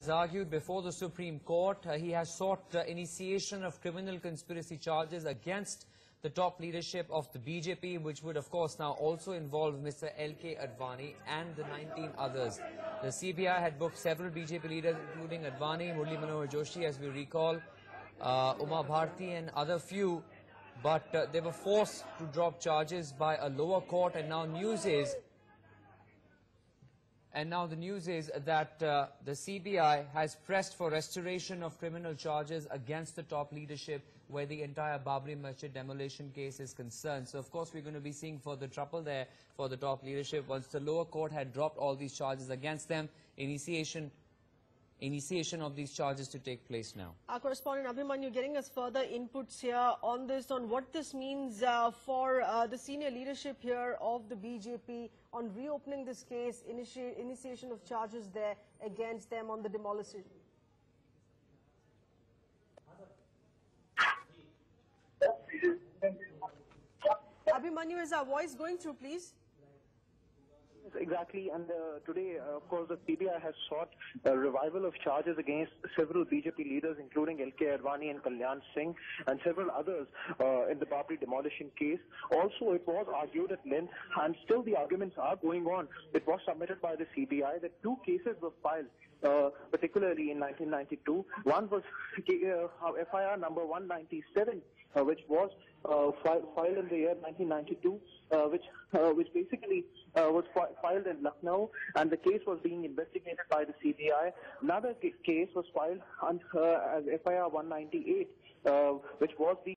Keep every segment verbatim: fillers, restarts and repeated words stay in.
Has argued before the Supreme Court. Uh, he has sought uh, initiation of criminal conspiracy charges against the top leadership of the B J P, which would of course now also involve Mister L K Advani and the nineteen others. The C B I had booked several B J P leaders, including Advani, Murli Manohar Joshi, as we recall, uh, Uma Bharti and other few, but uh, they were forced to drop charges by a lower court, and now news is And now the news is that uh, the C B I has pressed for restoration of criminal charges against the top leadership where the entire Babri Masjid demolition case is concerned. So, of course, we're going to be seeing further trouble there for the top leadership once the lower court had dropped all these charges against them. Initiation Initiation of these charges to take place now. Our correspondent Abhimanyu getting us further inputs here on this, on what this means uh, for uh, the senior leadership here of the B J P on reopening this case, initi initiation of charges there against them on the demolition. Abhimanyu, is our voice going through, please? Exactly, and uh, today, uh, of course, the C B I has sought a revival of charges against several B J P leaders, including L K Advani and Kalyan Singh, and several others uh, in the Babri demolition case. Also, it was argued at length, and still the arguments are going on. It was submitted by the C B I that two cases were filed, uh, particularly in nineteen ninety-two. One was uh, F I R number one ninety-seven, uh, which was uh, fi filed in the year nineteen ninety-two, uh, which uh, which basically uh, was fi filed in Lucknow, and the case was being investigated by the C B I. Another case was filed under, uh, as F I R one ninety-eight, uh, which was the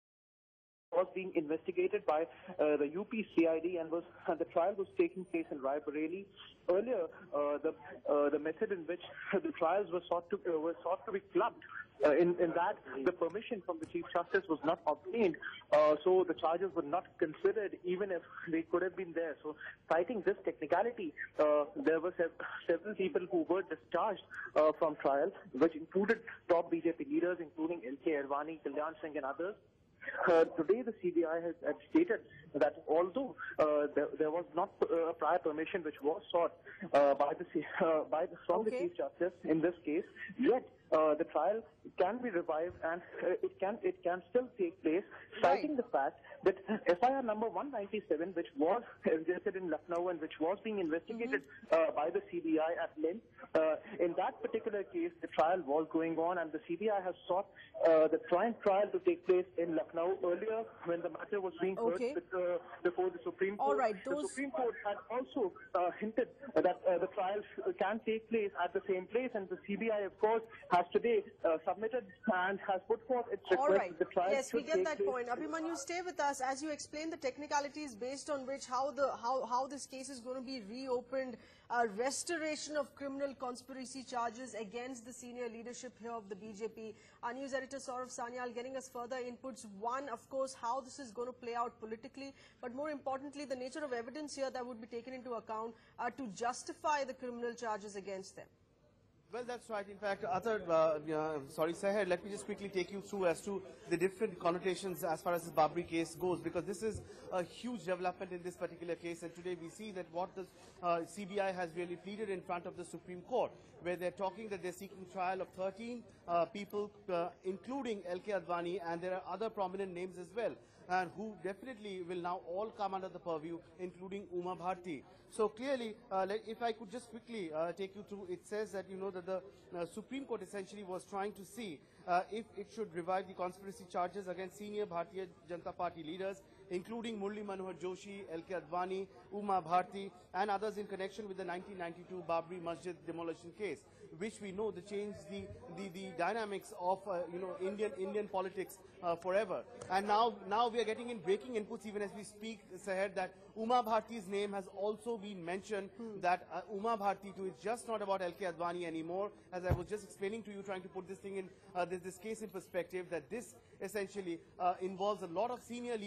was being investigated by uh, the U P C I D, and was uh, the trial was taking place in Raebareli. Earlier, uh, the uh, the method in which the trials were sought to uh, were sought to be clubbed. Uh, in, in that, the permission from the Chief Justice was not obtained, uh, so the charges were not considered, even if they could have been there. So, citing this technicality, uh, there were sev several people who were discharged uh, from trial, which included top B J P leaders, including L K Advani, Kalyan Singh, and others. Uh, today, the C B I has, has stated that although uh, there, there was not uh, a prior permission which was sought uh, by the uh, by the, from okay. the Chief Justice in this case, yet uh, the trial can be revived and uh, it can it can still take place, citing right. the fact that F I R number one ninety-seven, which was registered in Lucknow and which was being investigated mm-hmm. uh, by the C B I at length, uh, in that particular case, the trial was going on, and the C B I has sought uh, the trial trial to take place in Lucknow earlier when the matter was being okay. heard with, uh, before the Supreme Court. All right, those... The Supreme Court had also uh, hinted that uh, the trial can take place at the same place, and the C B I, of course, has today uh, submitted and has put forth its request. All right. The trial yes, we get that place. point. Abhimanyu, stay with us as you explain the technicalities based on which how the how how this case is going to be reopened. Uh, restoration of criminal conspiracy charges against the senior leadership here of the B J P. Our news editor Saurav Sanyal getting us further inputs. One, of course, how this is going to play out politically, but more importantly, the nature of evidence here that would be taken into account uh, to justify the criminal charges against them. Well, that's right. In fact, other, uh, uh, sorry, Seher, let me just quickly take you through as to the different connotations as far as this Babri case goes, because this is a huge development in this particular case, and today we see that what the uh, C B I has really pleaded in front of the Supreme Court, where they're talking that they're seeking trial of thirteen uh, people, uh, including L K Advani, and there are other prominent names as well, and who definitely will now all come under the purview, including Uma Bharti. So clearly, uh, if I could just quickly uh, take you through, it says that, you know, that the uh, Supreme Court essentially was trying to see uh, if it should revive the conspiracy charges against senior Bharatiya Janata Party leaders, including Murli Manohar Joshi, L K Advani, Uma Bharti, and others in connection with the nineteen ninety-two Babri Masjid demolition case, which we know the changed the, the, the dynamics of, uh, you know, Indian, Indian politics uh, forever. And now, now we are getting in breaking inputs even as we speak, Seher, that Uma Bharti's name has also been mentioned, hmm. that uh, Uma Bharti too is just not about L K Advani anymore. As I was just explaining to you, trying to put this thing in, uh, this, this case in perspective, that this essentially uh, involves a lot of senior leaders of the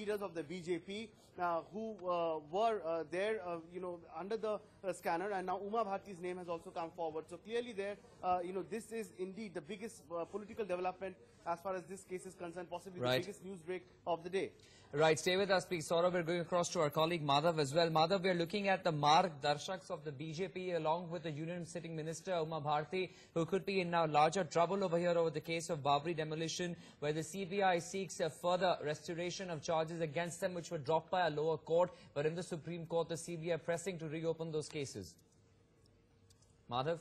B J P uh, who uh, were uh, there, uh, you know, under the uh, scanner, and now Uma Bharti's name has also come forward. So clearly there, uh, you know, this is indeed the biggest uh, political development as far as this case is concerned, possibly Right. the biggest news break of the day. Right, stay with us, please. Saurabh, we're going across to our colleague Madhav as well. Madhav, we're looking at the Marg Darshaks of the B J P along with the Union Sitting Minister, Uma Bharti, who could be in now larger trouble over here over the case of Babri demolition, where the C B I seeks a further restoration of charges against them, which were dropped by a lower court. But in the Supreme Court, the C B I pressing to reopen those cases. Madhav?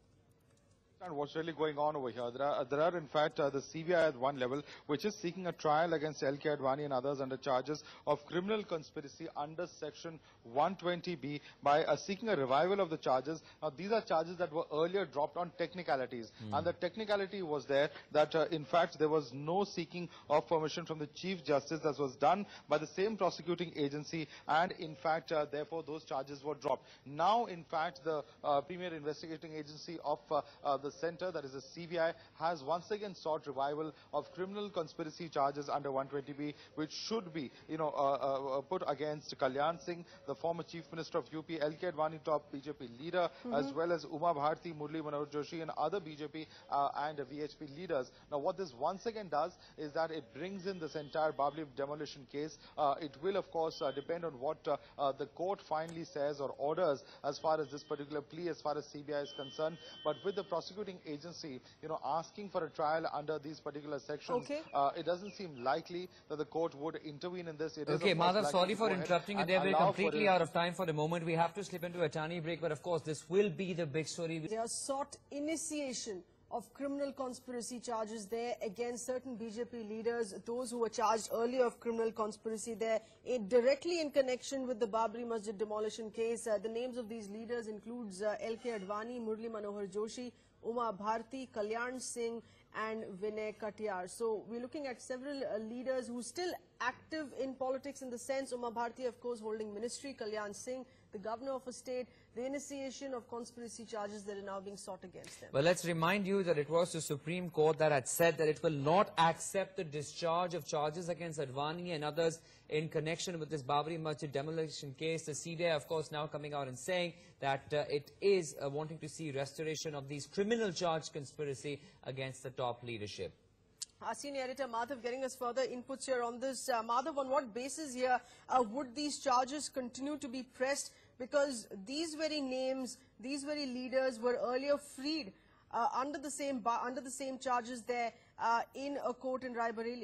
And what's really going on over here? There are, there are in fact, uh, the C B I at one level, which is seeking a trial against L K Advani and others under charges of criminal conspiracy under Section one twenty B by uh, seeking a revival of the charges. Now, these are charges that were earlier dropped on technicalities. Mm. And the technicality was there that, uh, in fact, there was no seeking of permission from the Chief Justice that was done by the same prosecuting agency. And, in fact, uh, therefore, those charges were dropped. Now, in fact, the uh, premier investigating agency of uh, uh, the Center, that is the C B I, has once again sought revival of criminal conspiracy charges under one twenty B, which should be, you know, uh, uh, put against Kalyan Singh, the former Chief Minister of U P, L K Advani, top B J P leader, mm-hmm. as well as Uma Bharti, Murli Manohar Joshi, and other B J P uh, and V H P leaders. Now, what this once again does is that it brings in this entire Babri demolition case. Uh, it will, of course, uh, depend on what uh, uh, the court finally says or orders as far as this particular plea, as far as C B I is concerned. But with the prosecuting agency, you know, asking for a trial under these particular sections, okay. uh, it doesn't seem likely that the court would intervene in this. It okay, Madhav, sorry for interrupting you there. We're completely out of time for the moment. We have to slip into a tiny break, but of course, this will be the big story. They are sought initiation of criminal conspiracy charges there against certain B J P leaders, those who were charged earlier of criminal conspiracy there, in, directly in connection with the Babri Masjid demolition case. Uh, the names of these leaders includes uh, L K Advani, Murli Manohar Joshi, Uma Bharti, Kalyan Singh, and Vinay Katiyar. So we're looking at several uh, leaders who are still active in politics in the sense, Uma Bharti, of course, holding ministry, Kalyan Singh, the governor of a state, the initiation of conspiracy charges that are now being sought against them. Well, let's remind you that it was the Supreme Court that had said that it will not accept the discharge of charges against Advani and others in connection with this Babri Masjid demolition case. The C B I, of course, now coming out and saying that uh, it is uh, wanting to see restoration of these criminal charge conspiracy against the top leadership. Our senior editor Madhav getting us further inputs here on this. Uh, Madhav, on what basis here uh, would these charges continue to be pressed? Because these very names, these very leaders were earlier freed uh, under the same under the same charges there uh, in a court in Raebareli.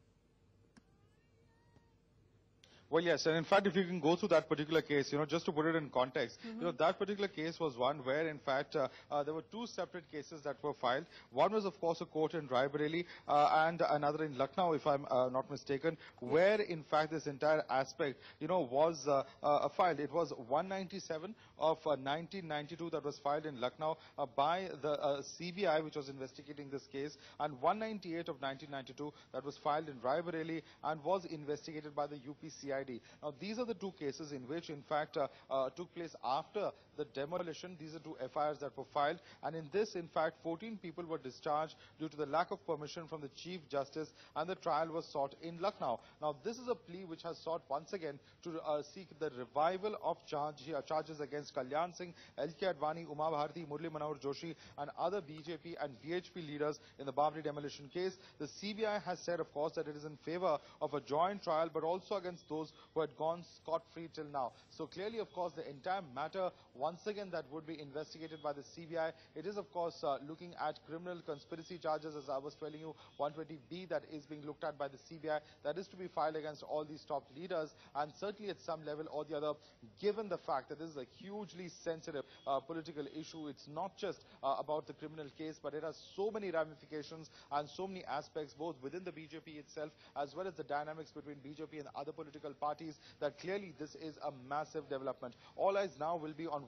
Well, yes, and in fact, if you can go through that particular case, you know, just to put it in context, mm-hmm. you know, that particular case was one where, in fact, uh, uh, there were two separate cases that were filed. One was, of course, a court in Raebareli uh, and another in Lucknow, if I'm uh, not mistaken, where, in fact, this entire aspect, you know, was uh, uh, filed. It was one ninety-seven of uh, nineteen ninety-two that was filed in Lucknow uh, by the uh, C B I, which was investigating this case, and one ninety-eight of nineteen ninety-two that was filed in Raebareli and was investigated by the U P C I. Now, these are the two cases in which, in fact, uh, uh, took place after the demolition. These are two F I Rs that were filed. And in this, in fact, fourteen people were discharged due to the lack of permission from the Chief Justice, and the trial was sought in Lucknow. Now, this is a plea which has sought once again to uh, seek the revival of charge, uh, charges against Kalyan Singh, L K Advani, Uma Bharti, Murli Manohar Joshi, and other B J P and V H P leaders in the Babri demolition case. The C B I has said, of course, that it is in favor of a joint trial, but also against those who had gone scot-free till now. So clearly, of course, the entire matter, once again, that would be investigated by the C B I. It is, of course, uh, looking at criminal conspiracy charges, as I was telling you, one twenty B that is being looked at by the C B I. That is to be filed against all these top leaders, and certainly at some level or the other, given the fact that this is a hugely sensitive uh, political issue. It's not just uh, about the criminal case, but it has so many ramifications and so many aspects, both within the B J P itself, as well as the dynamics between B J P and other political parties, that clearly this is a massive development. All eyes now will be on what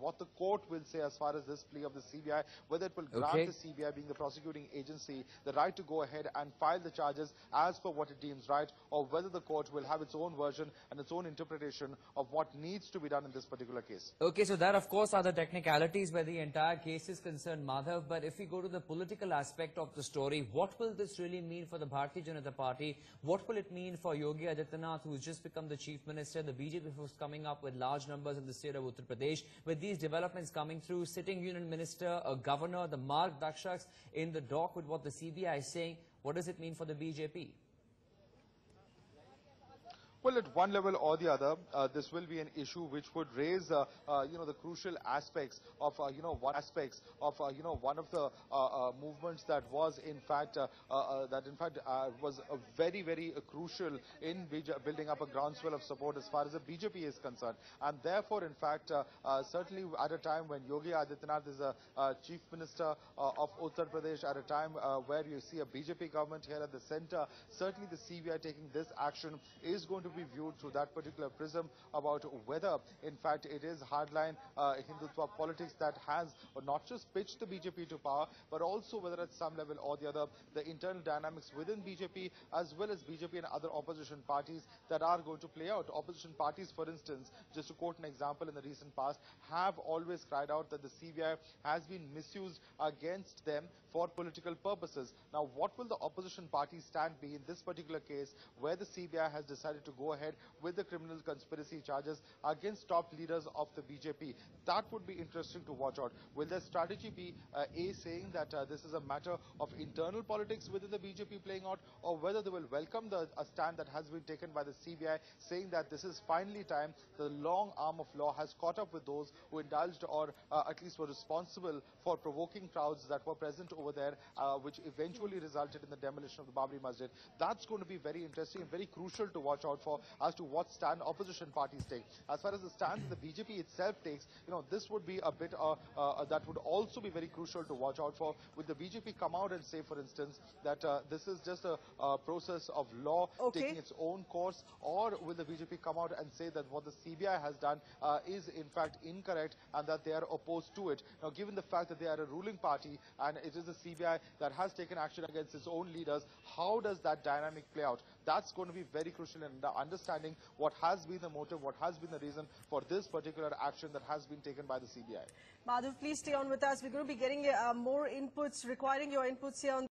what the court will say as far as this plea of the C B I, whether it will grant Okay. the C B I, being the prosecuting agency, the right to go ahead and file the charges as per what it deems right, or whether the court will have its own version and its own interpretation of what needs to be done in this particular case. Okay, so that of course are the technicalities where the entire case is concerned, Madhav. But if we go to the political aspect of the story, what will this really mean for the Bharatiya Janata Party? What will it mean for Yogi Adityanath, who's just become the chief minister? The B J P was coming up with large numbers in the state of Uttar Pradesh. With these developments coming through, sitting union minister, a governor, the Marg Dakshaks in the dock with what the C B I is saying, what does it mean for the B J P? Well, at one level or the other, uh, this will be an issue which would raise, uh, uh, you know, the crucial aspects of, uh, you know, one aspects of, uh, you know, one of the uh, uh, movements that was, in fact, uh, uh, that in fact uh, was uh, very, very uh, crucial in building up a groundswell of support as far as the B J P is concerned. And therefore, in fact, uh, uh, certainly at a time when Yogi Adityanath is a uh, chief minister uh, of Uttar Pradesh, at a time uh, where you see a B J P government here at the center, certainly the C B I taking this action is going to be viewed through that particular prism about whether, in fact, it is hardline uh, Hindutva politics that has not just pitched the B J P to power, but also whether at some level or the other, the internal dynamics within B J P, as well as B J P and other opposition parties that are going to play out. Opposition parties, for instance, just to quote an example in the recent past, have always cried out that the C B I has been misused against them for political purposes. Now, what will the opposition party stand be in this particular case, where the C B I has decided to go ahead with the criminal conspiracy charges against top leaders of the B J P? That would be interesting to watch out. Will their strategy be uh, A, saying that uh, this is a matter of internal politics within the B J P playing out, or whether they will welcome the a stand that has been taken by the C B I, saying that this is finally time, the long arm of law has caught up with those who indulged or uh, at least were responsible for provoking crowds that were present over there, uh, which eventually resulted in the demolition of the Babri Masjid. That's going to be very interesting and very crucial to watch out for as to what stand opposition parties take. As far as the stand the B J P itself takes, you know, this would be a bit uh, uh, that would also be very crucial to watch out for. Would the B J P come out and say, for instance, that uh, this is just a uh, process of law Okay. taking its own course, or will the B J P come out and say that what the C B I has done uh, is in fact incorrect and that they are opposed to it? Now, given the fact that they are a ruling party and it is the C B I that has taken action against its own leaders, how does that dynamic play out? That's going to be very crucial in understanding what has been the motive, what has been the reason for this particular action that has been taken by the C B I. Madhav, please stay on with us. We're going to be getting uh, more inputs, requiring your inputs here on